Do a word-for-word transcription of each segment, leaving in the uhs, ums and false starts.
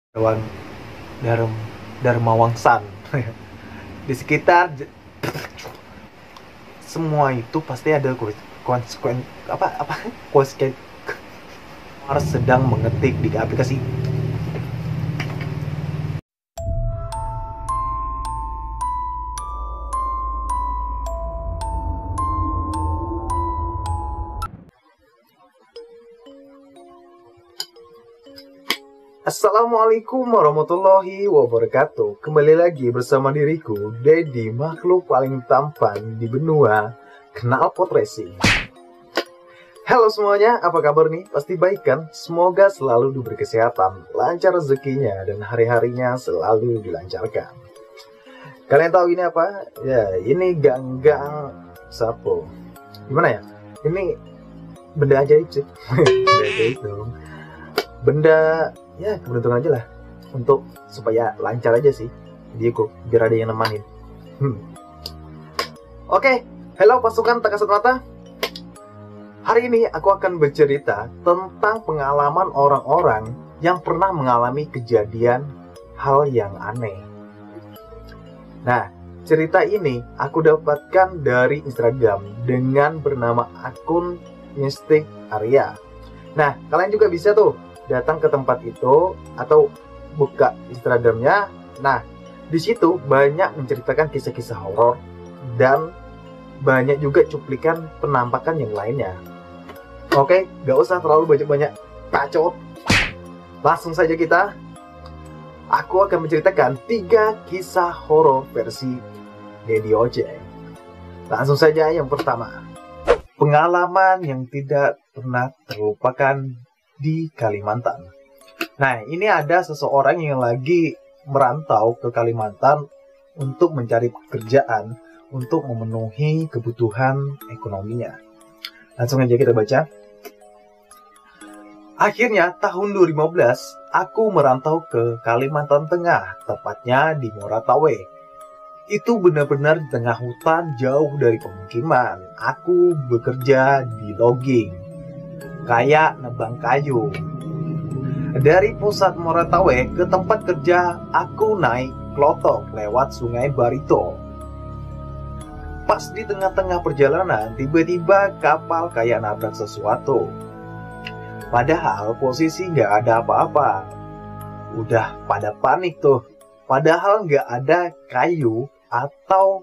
Dharma Dharm Dharma Wangsan. Di sekitar semua itu pasti ada konsekuen apa apa konsekuen harus sedang mengetik di aplikasi. Assalamualaikum warahmatullahi wabarakatuh. Kembali lagi bersama diriku, Dedi, makhluk paling tampan di benua knalpot racing. Halo semuanya, apa kabar nih? Pasti baik kan? Semoga selalu diberi kesehatan, lancar rezekinya, dan hari-harinya selalu dilancarkan. Kalian tahu ini apa? Ya, ini ganggang sapo. Gimana ya? Ini benda ajaib sih. Benda ajaib dong. Benda ya keberuntungan aja lah, untuk supaya lancar aja sih dia kok, biar ada yang nemanin. hmm. Oke, okay. Halo pasukan tak kasat mata. Hari ini aku akan bercerita tentang pengalaman orang-orang yang pernah mengalami kejadian hal yang aneh. Nah, cerita ini aku dapatkan dari Instagram dengan bernama akun Mystic Arya. Nah, kalian juga bisa tuh datang ke tempat itu atau buka Instagramnya. Nah, di situ banyak menceritakan kisah-kisah horor dan banyak juga cuplikan penampakan yang lainnya. Oke, gak usah terlalu banyak-banyak bacot. Langsung saja kita. Aku akan menceritakan tiga kisah horor versi Dedi Ojek. Langsung saja yang pertama. Pengalaman yang tidak pernah terlupakan di Kalimantan. Nah, ini ada seseorang yang lagi merantau ke Kalimantan untuk mencari pekerjaan untuk memenuhi kebutuhan ekonominya. Langsung aja kita baca. Akhirnya tahun dua ribu lima belas aku merantau ke Kalimantan Tengah, tepatnya di Moratawe. Itu benar-benar di tengah hutan jauh dari pemukiman. Aku bekerja di logging, kayak nebang kayu. Dari pusat Moratawe ke tempat kerja, aku naik klotok lewat Sungai Barito. Pas di tengah-tengah perjalanan, tiba-tiba kapal kayak nabrak sesuatu. Padahal posisi nggak ada apa-apa. Udah pada panik tuh. Padahal nggak ada kayu atau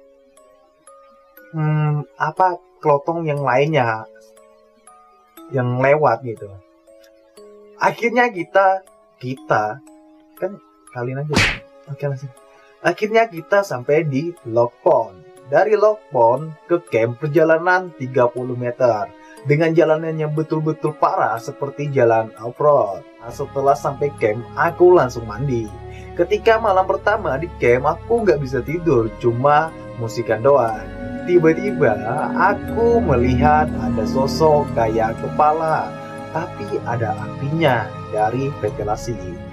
hmm, apa klotong yang lainnya yang lewat gitu. Akhirnya kita kita kan kalian aja. Oke, langsung. Akhirnya kita sampai di Log Pond. Dari Log Pond ke camp perjalanan tiga puluh meter dengan jalanan yang betul-betul parah seperti jalan off-road. Nah, setelah sampai camp, aku langsung mandi. Ketika malam pertama di camp, aku nggak bisa tidur, cuma musikan doang. Tiba-tiba aku melihat ada sosok kayak kepala, tapi ada apinya dari ventilasi.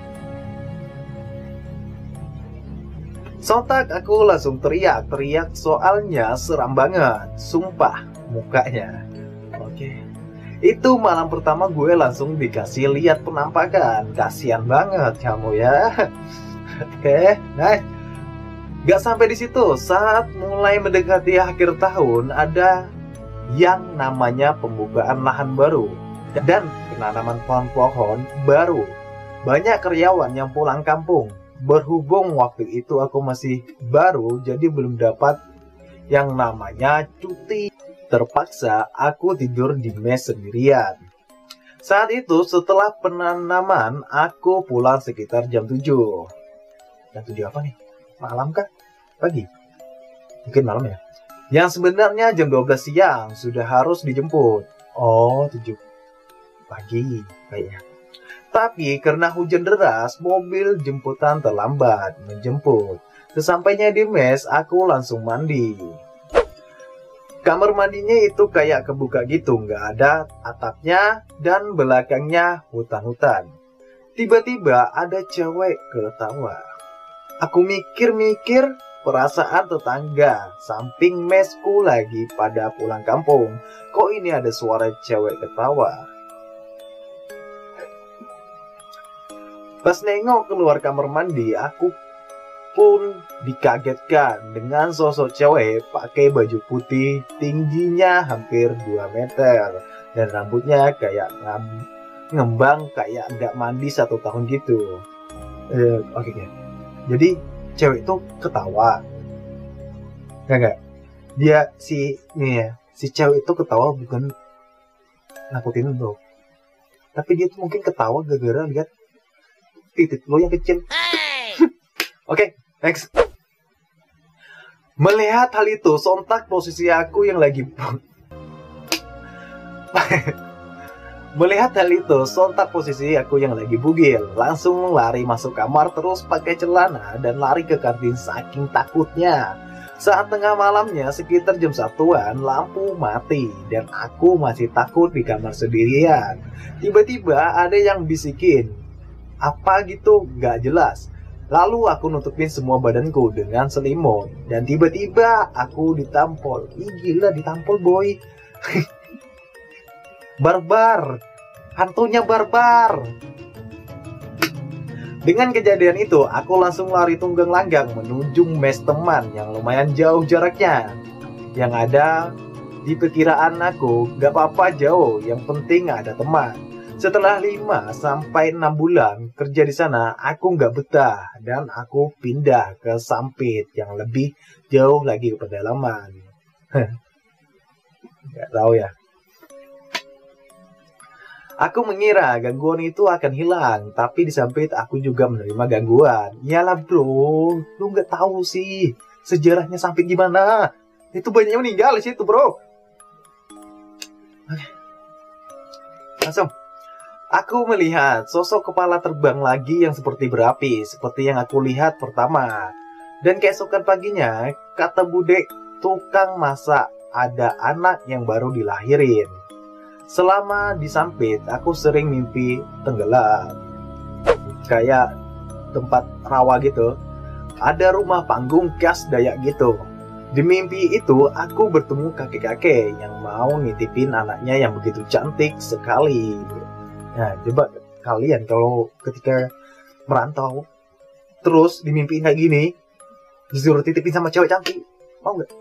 Sontak aku langsung teriak-teriak soalnya seram banget, sumpah mukanya. Oke, itu malam pertama gue langsung dikasih lihat penampakan. Kasian banget kamu ya. Oke, nice. Gak sampai di situ, saat mulai mendekati akhir tahun ada yang namanya pembukaan lahan baru dan penanaman pohon-pohon baru. Banyak karyawan yang pulang kampung. Berhubung waktu itu aku masih baru, jadi belum dapat yang namanya cuti. Terpaksa aku tidur di mes sendirian. Saat itu setelah penanaman, aku pulang sekitar jam tujuh. Jam tujuh apa nih? Malam kah? Pagi? Mungkin malam ya. Yang sebenarnya jam dua belas siang sudah harus dijemput. Oh, tujuh pagi kayaknya. Tapi karena hujan deras, mobil jemputan terlambat menjemput. Sesampainya di mes, aku langsung mandi. Kamar mandinya itu kayak kebuka gitu, nggak ada atapnya dan belakangnya hutan-hutan. Tiba-tiba ada cewek ketawa. Aku mikir-mikir, perasaan tetangga samping mesku lagi pada pulang kampung. Kok ini ada suara cewek ketawa? Pas nengok keluar kamar mandi, aku pun dikagetkan dengan sosok cewek pakai baju putih, tingginya hampir dua meter dan rambutnya kayak ngembang kayak nggak mandi satu tahun gitu. Eh, Oke, okay. Jadi cewek itu ketawa, nggak nggak? Dia si nih ya, si cewek itu ketawa bukan nakutin lo, tapi dia tuh mungkin ketawa gara-gara lihat titik lo yang kecil. Oke, okay, next. Melihat hal itu, sontak posisi aku yang lagi Melihat hal itu, sontak posisi aku yang lagi bugil. Langsung lari masuk kamar terus pakai celana dan lari ke kantin saking takutnya. Saat tengah malamnya sekitar jam satuan, lampu mati dan aku masih takut di kamar sendirian. Tiba-tiba ada yang bisikin, apa gitu gak jelas. Lalu aku nutupin semua badanku dengan selimut dan tiba-tiba aku ditampol. Ih gila, ditampol boy. Barbar, hantunya barbar. Dengan kejadian itu, aku langsung lari tunggang langgang menuju mes teman yang lumayan jauh jaraknya. Yang ada di perkiraan aku, gak apa-apa jauh, yang penting ada teman. Setelah lima sampai enam bulan kerja di sana, aku gak betah dan aku pindah ke Sampit yang lebih jauh lagi ke pedalaman. Gak tahu ya. Aku mengira gangguan itu akan hilang, tapi di Sampit aku juga menerima gangguan. Yalah bro, lu nggak tahu sih sejarahnya Sampit gimana? Itu banyak meninggal di situ bro. Langsung, aku melihat sosok kepala terbang lagi yang seperti berapi, seperti yang aku lihat pertama. Dan keesokan paginya, kata budek tukang masak, ada anak yang baru dilahirin. Selama di Sampit, aku sering mimpi tenggelam. Kayak tempat rawa gitu. Ada rumah panggung khas Dayak gitu. Di mimpi itu, aku bertemu kakek-kakek yang mau nitipin anaknya yang begitu cantik sekali. Nah, coba kalian kalau ketika merantau, terus dimimpiin kayak gini, disuruh titipin sama cewek cantik, mau nggak?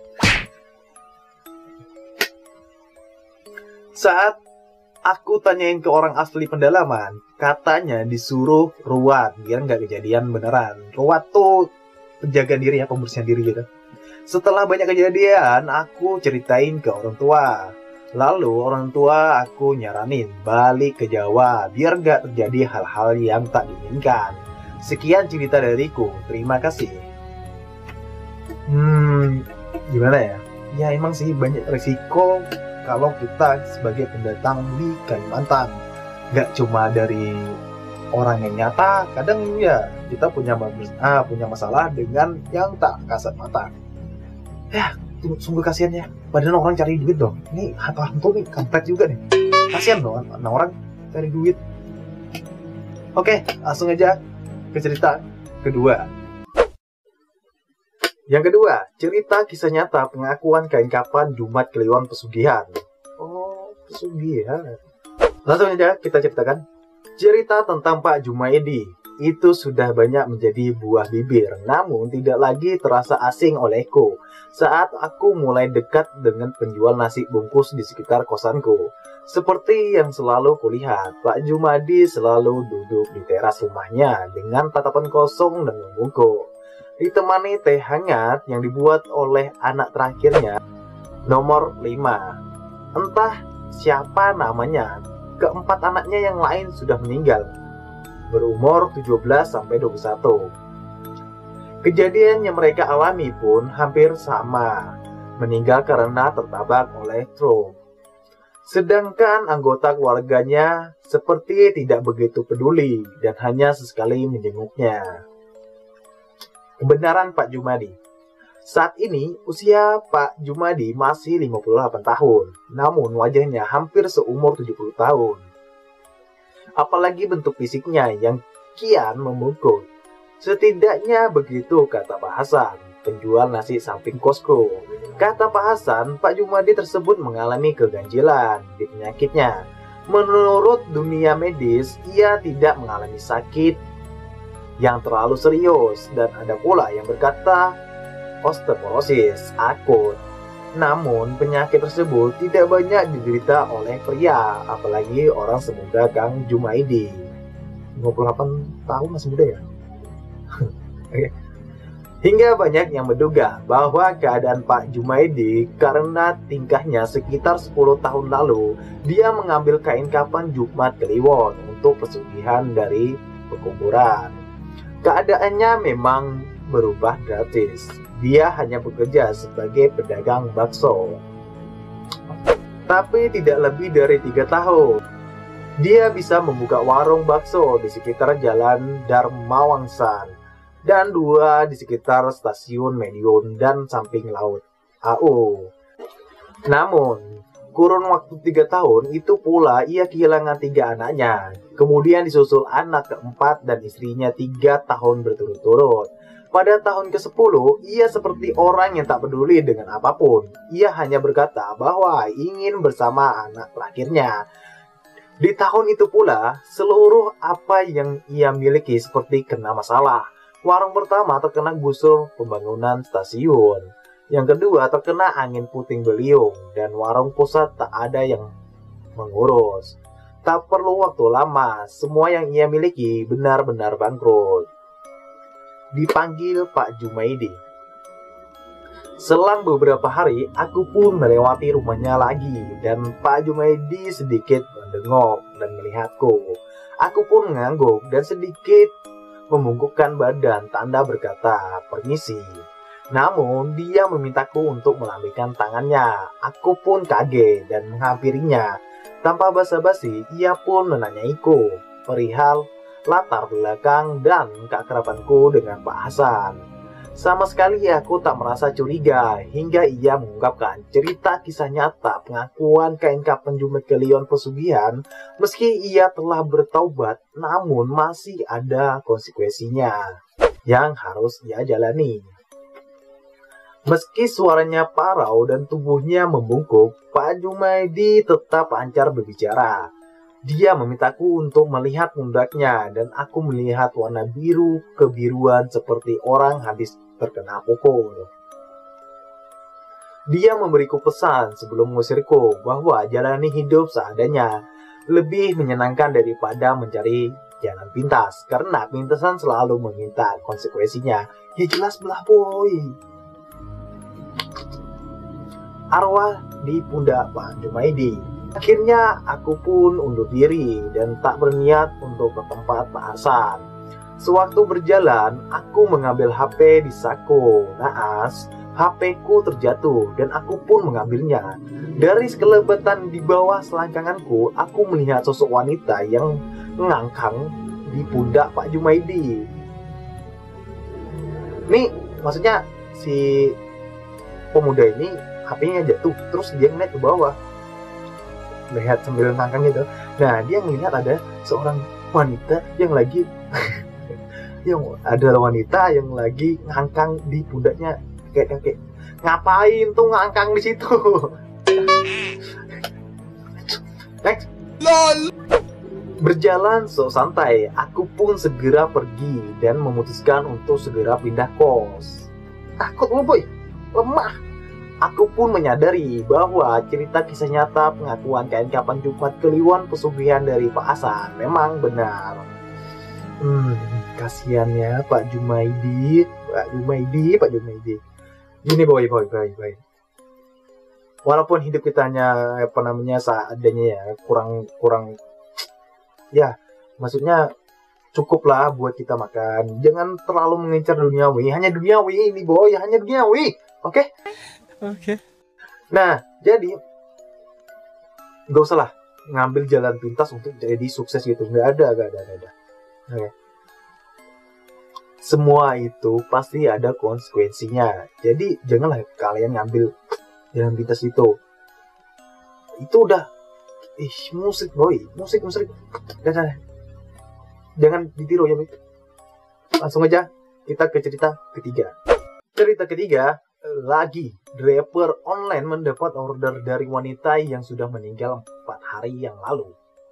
Saat aku tanyain ke orang asli pendalaman, katanya disuruh ruat biar nggak kejadian beneran. Ruat tuh penjaga diri ya, pembersihan diri gitu. Setelah banyak kejadian, aku ceritain ke orang tua. Lalu orang tua aku nyaranin balik ke Jawa biar nggak terjadi hal-hal yang tak diinginkan. Sekian cerita dariku, terima kasih. Hmm, gimana ya? Ya emang sih banyak resiko kalau kita sebagai pendatang di Kalimantan. Gak cuma dari orang yang nyata, kadang ya kita punya ah, punya masalah dengan yang tak kasat mata. Ya, sungguh kasihan ya. Padahal orang cari duit dong. Ini hantu-hantu nih, kampret juga nih. Kasihan dong, nah orang cari duit. Oke, langsung aja ke cerita kedua. Yang kedua, cerita kisah nyata pengakuan kain kapan Jumat Kliwon Pesugihan. Oh, pesugihan. Langsung aja kita ceritakan. Cerita tentang Pak Jumaidi itu sudah banyak menjadi buah bibir, namun tidak lagi terasa asing olehku saat aku mulai dekat dengan penjual nasi bungkus di sekitar kosanku. Seperti yang selalu kulihat, Pak Jumadi selalu duduk di teras rumahnya dengan tatapan kosong dan membungkuk, ditemani teh hangat yang dibuat oleh anak terakhirnya, nomor lima. Entah siapa namanya, keempat anaknya yang lain sudah meninggal, berumur tujuh belas sampai dua puluh satu. Kejadian yang mereka alami pun hampir sama, meninggal karena tertabrak oleh truk. Sedangkan anggota keluarganya seperti tidak begitu peduli dan hanya sesekali menjenguknya. Kebenaran Pak Jumadi. Saat ini usia Pak Jumadi masih lima puluh delapan tahun, namun wajahnya hampir seumur tujuh puluh tahun. Apalagi bentuk fisiknya yang kian membungkuk. Setidaknya begitu kata Pak Hasan, penjual nasi samping kosku. Kata Pak Hasan, Pak Jumadi tersebut mengalami keganjilan di penyakitnya. Menurut dunia medis, ia tidak mengalami sakit yang terlalu serius, dan ada pula yang berkata osteoporosis akut. Namun, penyakit tersebut tidak banyak diderita oleh pria, apalagi orang semuda Kang Jumaidi. lima puluh delapan tahun masih muda ya? Oke. Hingga banyak yang menduga bahwa keadaan Pak Jumaidi karena tingkahnya sekitar sepuluh tahun lalu, dia mengambil kain kafan Jumat Kliwon untuk pesugihan dari pekuburan. Keadaannya memang berubah drastis. Dia hanya bekerja sebagai pedagang bakso. Tapi tidak lebih dari tiga tahun, dia bisa membuka warung bakso di sekitar Jalan Dharmawangsan dan dua di sekitar stasiun Madiun dan samping laut A U. Namun, kurun waktu tiga tahun itu pula ia kehilangan tiga anaknya. Kemudian disusul anak keempat dan istrinya tiga tahun berturut-turut. Pada tahun kesepuluh, ia seperti orang yang tak peduli dengan apapun. Ia hanya berkata bahwa ingin bersama anak terakhirnya. Di tahun itu pula, seluruh apa yang ia miliki seperti kena masalah. Warung pertama terkena gusur pembangunan stasiun. Yang kedua terkena angin puting beliung, dan warung pusat tak ada yang mengurus. Tak perlu waktu lama, semua yang ia miliki benar-benar bangkrut. Dipanggil Pak Jumaidi. Selang beberapa hari, aku pun melewati rumahnya lagi, dan Pak Jumaidi sedikit mendengok dan melihatku. Aku pun mengangguk dan sedikit membungkukkan badan, tanda berkata, "Permisi." Namun, dia memintaku untuk melambaikan tangannya. Aku pun kaget dan menghampirinya. Tanpa basa-basi, ia pun menanyaiku perihal latar belakang dan keakrabanku dengan Pak Hasan. Sama sekali aku tak merasa curiga hingga ia mengungkapkan cerita kisah nyata pengakuan kain kafan Jumat Kliwon pesugihan. Meski ia telah bertaubat, namun masih ada konsekuensinya yang harus ia jalani. Meski suaranya parau dan tubuhnya membungkuk, Pak Jumaidi tetap lancar berbicara. Dia memintaku untuk melihat pundaknya, dan aku melihat warna biru kebiruan seperti orang habis terkena pukul. Dia memberiku pesan sebelum mengusirku bahwa jalani hidup seadanya lebih menyenangkan daripada mencari jalan pintas, karena pintasan selalu meminta konsekuensinya. Ya jelas belah boy. Arwah di pundak Pak Jumaidi. Akhirnya aku pun undur diri dan tak berniat untuk ke tempat Pak Hasan. Sewaktu berjalan, aku mengambil H P di saku. Naas, H P-ku terjatuh dan aku pun mengambilnya. Dari sekelebetan di bawah selangkanganku, aku melihat sosok wanita yang mengangkang di pundak Pak Jumaidi. Nih, maksudnya si pemuda ini H P-nya jatuh, terus dia ngeliat ke bawah, lihat sambil ngangkang gitu. Nah, dia ngelihat ada seorang wanita yang lagi yang ada wanita yang lagi ngangkang di pundaknya kayak kakek. Ngapain tuh ngangkang di situ? Next. Lol. Berjalan so santai, aku pun segera pergi dan memutuskan untuk segera pindah kos. Takut lu boy, lemah. Aku pun menyadari bahwa cerita kisah nyata pengakuan kain kafan Jumat Kliwon pesugihan dari Pak Hasan memang benar. Hmm, kasihannya Pak Jumaidi, Pak Jumaidi, Pak Jumaidi. Gini boy, boy, boy, boy. Walaupun hidup kita hanya apa namanya seadanya ya, kurang kurang, ya, maksudnya cukuplah buat kita makan. Jangan terlalu mengincar duniawi, hanya duniawi ini boy, hanya duniawi, oke? Okay? Oke. Okay. Nah, jadi gak usah lah ngambil jalan pintas untuk jadi sukses gitu. Gak ada, gak ada, gak ada. Oke. Okay. Semua itu pasti ada konsekuensinya. Jadi janganlah kalian ngambil jalan pintas itu. Itu udah, ih musik boy, musik musik. Jangan, jangan ditiru ya. Langsung aja kita ke cerita ketiga. Cerita ketiga. Lagi, driver online mendapat order dari wanita yang sudah meninggal empat hari yang lalu.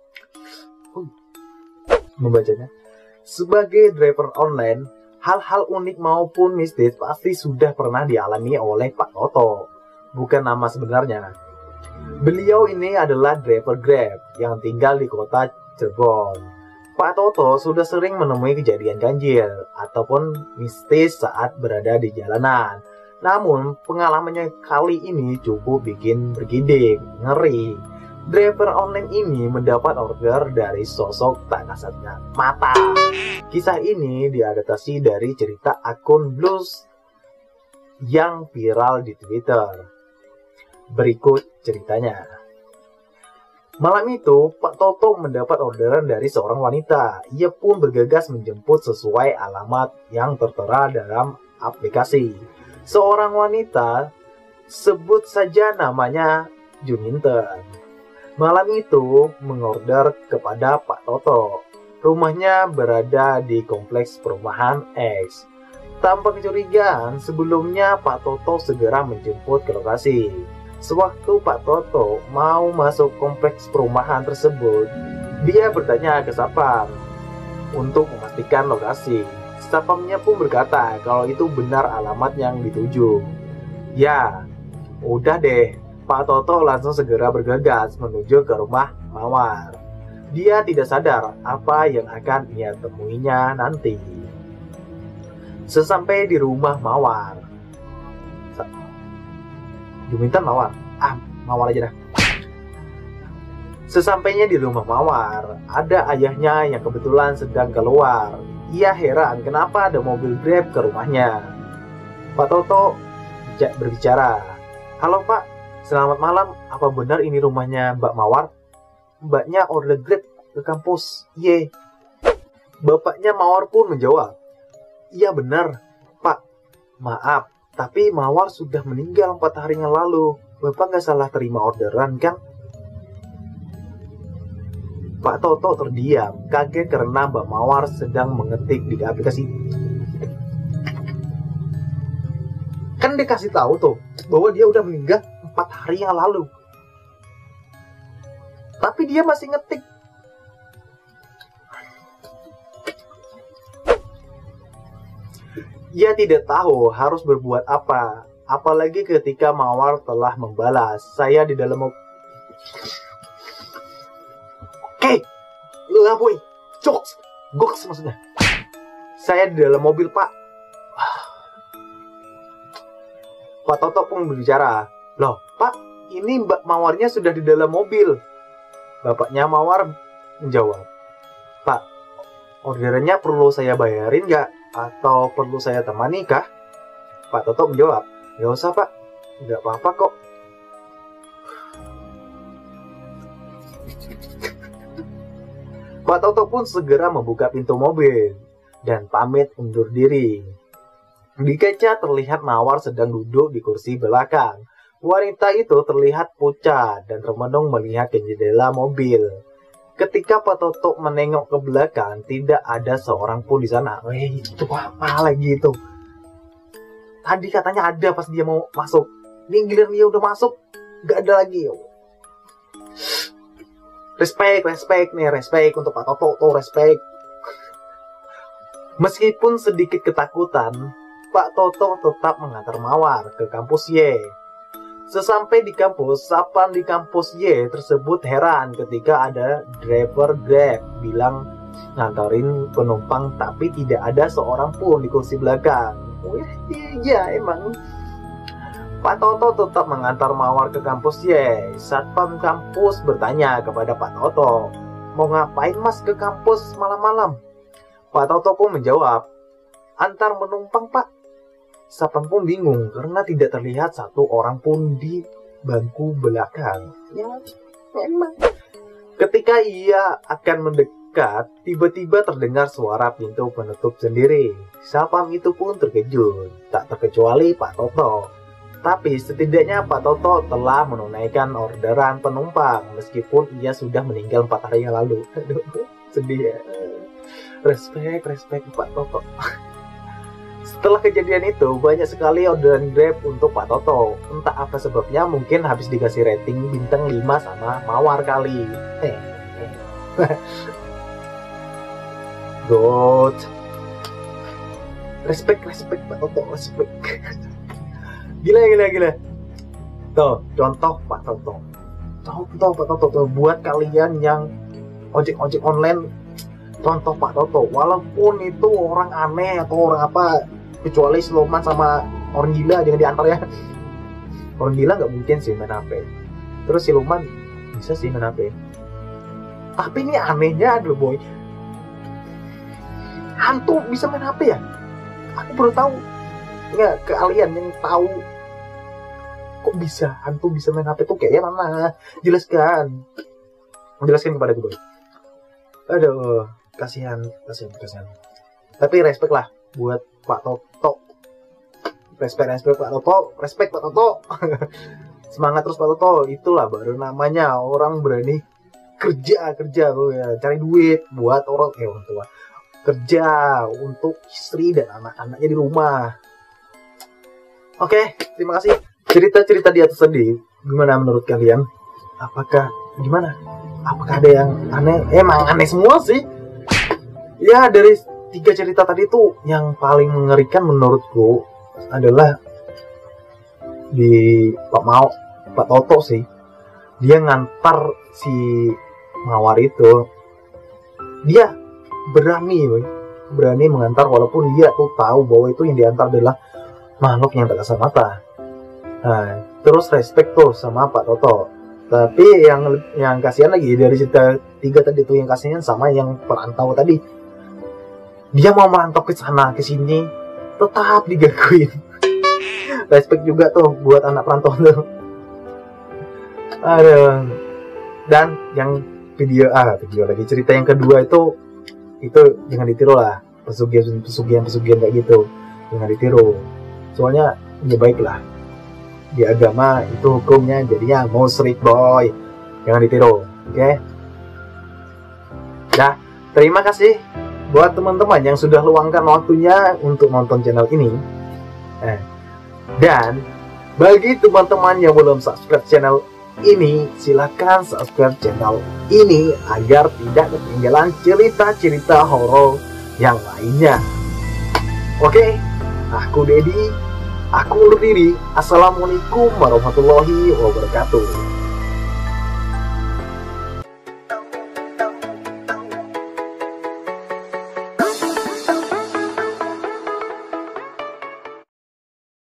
membacanya. Sebagai driver online, hal-hal unik maupun mistis pasti sudah pernah dialami oleh Pak Toto. Bukan nama sebenarnya. Beliau ini adalah driver Grab yang tinggal di kota Cirebon. Pak Toto sudah sering menemui kejadian ganjil ataupun mistis saat berada di jalanan. Namun pengalamannya kali ini cukup bikin bergidik, ngeri. Driver online ini mendapat order dari sosok tak kasat mata. Kisah ini diadaptasi dari cerita akun Blues yang viral di Twitter. Berikut ceritanya. Malam itu, Pak Toto mendapat orderan dari seorang wanita. Ia pun bergegas menjemput sesuai alamat yang tertera dalam aplikasi. Seorang wanita, sebut saja namanya Juminten. Malam itu mengorder kepada Pak Toto. Rumahnya berada di kompleks perumahan X. Tanpa kecurigaan, sebelumnya Pak Toto segera menjemput ke lokasi. Sewaktu Pak Toto mau masuk kompleks perumahan tersebut, dia bertanya ke Sapam untuk memastikan lokasi. Sapamnya pun berkata kalau itu benar alamat yang dituju. Ya, udah deh. Pak Toto langsung segera bergegas menuju ke rumah Mawar. Dia tidak sadar apa yang akan ia temuinya nanti. Sesampai di rumah Mawar, Juminten Mawar, ah Mawar aja dah. Sesampainya di rumah Mawar, ada ayahnya yang kebetulan sedang keluar. Ia heran kenapa ada mobil Grab ke rumahnya. Pak Toto berbicara, "Halo Pak, selamat malam, apa benar ini rumahnya Mbak Mawar? Mbaknya order Grab ke kampus, ye." Bapaknya Mawar pun menjawab, "Iya benar, Pak. Maaf, tapi Mawar sudah meninggal empat hari yang lalu. Bapak nggak salah terima orderan kan?" Pak Toto terdiam, kaget karena Mbak Mawar sedang mengetik di aplikasi. Kan dia kasih tahu tuh bahwa dia udah meninggal empat hari yang lalu. Tapi dia masih ngetik. Ia tidak tahu harus berbuat apa. Apalagi ketika Mawar telah membalas, "Saya di dalam mobil." Oke, lah boy, jokes, goks maksudnya. "Saya di dalam mobil Pak." Pak Toto pun berbicara, "Loh Pak, ini Mbak Mawarnya sudah di dalam mobil." Bapaknya Mawar menjawab, "Pak, orderannya perlu saya bayarin nggak? Atau perlu saya temani kah?" Pak Toto menjawab, "Nggak usah Pak, nggak apa-apa kok." Pak Toto pun segera membuka pintu mobil dan pamit undur diri. Di kaca terlihat Mawar sedang duduk di kursi belakang. Wanita itu terlihat pucat dan termenung melihat ke jendela mobil. Ketika Pak Toto menengok ke belakang, tidak ada seorang pun di sana. Weh, itu apa lagi itu? Tadi katanya ada pas dia mau masuk. Ini giliran dia udah masuk, gak ada lagi. Respect, respect nih, respect untuk Pak Toto, tuh respect. Meskipun sedikit ketakutan, Pak Toto tetap mengantar Mawar ke kampus Y. Sesampai di kampus, sapam di kampus Y tersebut heran ketika ada driver Grab bilang ngantarin penumpang tapi tidak ada seorang pun di kursi belakang. Oh iya emang. Pak Toto tetap mengantar Mawar ke kampus Y. Satpam kampus bertanya kepada Pak Toto, "Mau ngapain mas ke kampus malam-malam?" Pak Toto pun menjawab, "Antar menumpang Pak." Satpam pun bingung karena tidak terlihat satu orang pun di bangku belakang. Ya, memang. Ketika ia akan mendekat, tiba-tiba terdengar suara pintu penutup sendiri. Satpam itu pun terkejut, tak terkecuali Pak Toto. Tapi setidaknya Pak Toto telah menunaikan orderan penumpang meskipun ia sudah meninggal empat hari yang lalu. Aduh, sedih ya. Respect, respect Pak Toto. Setelah kejadian itu, banyak sekali orderan Grab untuk Pak Toto. Entah apa sebabnya, mungkin habis dikasih rating bintang lima sama Mawar kali. Eh. God. Respect, respect Pak Toto, respect. Gila, gila, gila. Tuh, contoh Pak Toto. Contoh Pak Toto tuh, buat kalian yang ojek-ojek online, contoh Pak Toto. Walaupun itu orang aneh atau orang apa, kecuali siluman sama orang gila jangan diantar ya. Orang gila nggak mungkin sih main H P. Terus siluman bisa sih main H P. Tapi ini anehnya adalah boy, hantu bisa main H P ya? Aku baru tahu. Nggak, ke kalian yang tahu kok bisa hantu bisa main H P tuh kayaknya mana? Jelaskan. Jelaskan kepada gue. Aduh, kasihan, kasihan, kasihan. Tapi respect lah buat Pak Toto. Respect, respect Pak Toto, respect Pak Toto. Semangat terus Pak Toto. Itulah baru namanya orang berani kerja, kerja tuh ya, cari duit buat orang eh orang tua. Kerja untuk istri dan anak-anaknya di rumah. Oke, terima kasih. Cerita-cerita di atas tadi, gimana menurut kalian? Apakah gimana? Apakah ada yang aneh? Emang aneh semua sih. Ya, dari tiga cerita tadi tuh yang paling mengerikan menurutku adalah di Pak Mau, Pak Toto sih. Dia ngantar si Mawar itu. Dia berani, boy. Berani mengantar walaupun dia tuh tahu bahwa itu yang diantar adalah makhluk yang tak kasat mata. Nah, terus respect tuh sama Pak Toto. Tapi yang yang kasihan lagi dari cerita tiga tadi tuh yang kasihan sama yang perantau tadi. Dia mau merantau ke sana ke sini tetap digangguin. Respect juga tuh buat anak perantau tuh. Aduh. Dan yang video ah video lagi cerita yang kedua itu itu jangan ditiru lah, pesugihan pesugihan pesugihan kayak gitu jangan ditiru, soalnya ya baiklah di agama itu hukumnya jadinya musyrik boy, jangan ditiru. Oke okay? Nah, terima kasih buat teman-teman yang sudah luangkan waktunya untuk nonton channel ini. eh. Dan bagi teman-teman yang belum subscribe channel ini, silakan subscribe channel ini agar tidak ketinggalan cerita-cerita horor yang lainnya. Oke, aku Dedi, aku undur diri. Assalamualaikum warahmatullahi wabarakatuh.